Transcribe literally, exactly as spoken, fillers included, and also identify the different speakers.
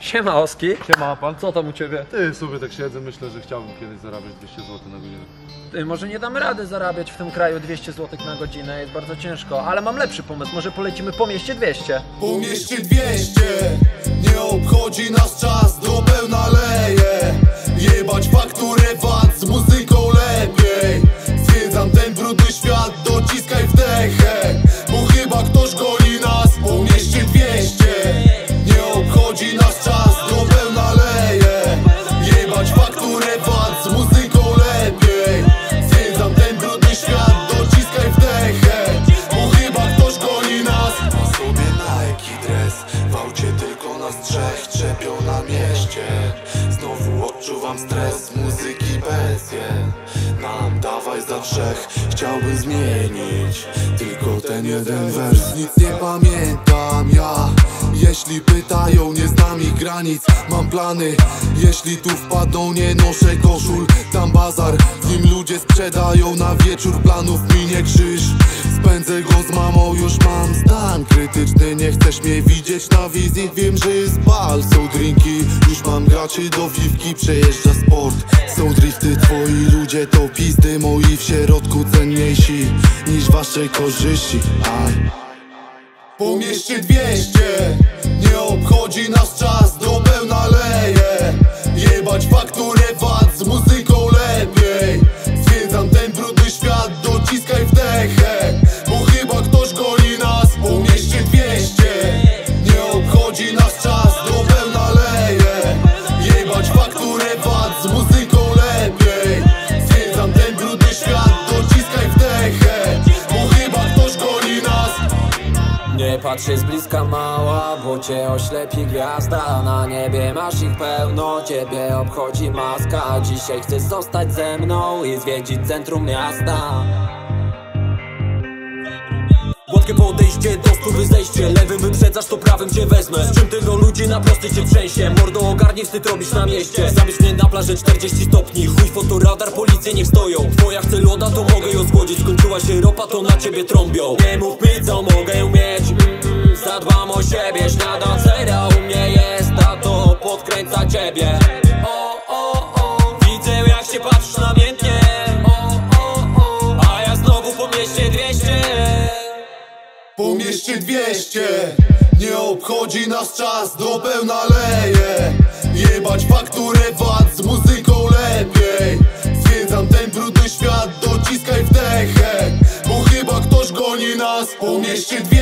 Speaker 1: Siema Oski.
Speaker 2: Siema pan.
Speaker 1: Co tam u ciebie?
Speaker 2: Ty, sobie tak siedzę, myślę, że chciałbym kiedyś zarabiać dwieście złotych na godzinę.
Speaker 1: Ty, może nie damy rady zarabiać w tym kraju dwieście złotych na godzinę, jest bardzo ciężko, ale mam lepszy pomysł, może polecimy po mieście dwieście.
Speaker 3: Po mieście dwieście, nie obchodzi nas czas, do pełna leje. Jebać fakturę V A T, z muzyką lepiej. Zwiedzam ten brudny świat, dociskaj wdechę, bo chyba ktoś goni nas. Po mieście dwieście, nie obchodzi nas czas, do pełna leje. Jebać fakturę V A T, z muzyką lepiej. Zwiedzam ten brudny świat, dociskaj wdechę, bo chyba ktoś goni nas. Ma sobie Nike dres, w aucie tylko nas trzech, trzepią na mieście. Znowu odczuwam stres, muzyki pensje. Nam dawaj za trzech, chciałbym zmienić tylko ten jeden wers. Nic nie pamiętam ja, jeśli pytają, nie znam ich granic. Mam plany, jeśli tu wpadną, nie noszę koszul. Tam bazar, w nim ludzie sprzedają na wieczór, planów mi nie krzyż. Spędzę go z mamą, już mam stan krytyczny. Nie chcesz mnie widzieć na wizji, wiem, że jest bal. Są drinki, już mam graczy do piwki. Przejeżdża sport, są drifty, twoi ludzie to pizdy. Moi w środku cenniejsi niż wasze korzyści. Aj. Po mieście dwieście, nie obchodzi nas czas, do pełna leje. Jebać fakturę V A T, z muzyką lepiej. Zwiedzam ten brudny świat, dociskaj wdechę, bo chyba ktoś goni nas. Po mieście dwieście, nie obchodzi nas czas, do pełna leje. Jebać fakturę V A T, z muzyką lepiej. Zwiedzam ten brudny świat, dociskaj wdechę, bo chyba ktoś goni nas.
Speaker 4: Nie patrzę z bliska mała, bo cię oślepi gwiazda. Na niebie masz ich pełno, ciebie obchodzi maska. Dzisiaj chcesz zostać ze mną i zwiedzić centrum miasta. Łatwe podejście, do stówy zejście. Lewym wyprzedzasz, to prawym cię wezmę. Z czym tylu ludzi na prostej cię trzęsie. Mordo, ogarnij, wstyd robisz na mieście. Zabierz mnie na plażę czterdzieści stopni. Chuj fotoradar, policje niech stoją. Twoja chce loda, to mogę ją zgłodzić. Skończyła się ropa, to na ciebie trąbią. Nie mów mi, co mogę mieć. mm, Zadbam o siebie, śniadacera u mnie jest, a to podkręca ciebie. O, o, o, widzę jak się patrzysz namiętnie. O, o, o, a ja znowu po mieście dwieście.
Speaker 3: Po mieście dwieście, nie obchodzi nas czas, do pełna leje. Jebać fakturę V A T, z muzyką lepiej. Zwiedzam ten brudny świat, dociskaj wdechę, bo chyba ktoś goni nas. Po mieście dwieście.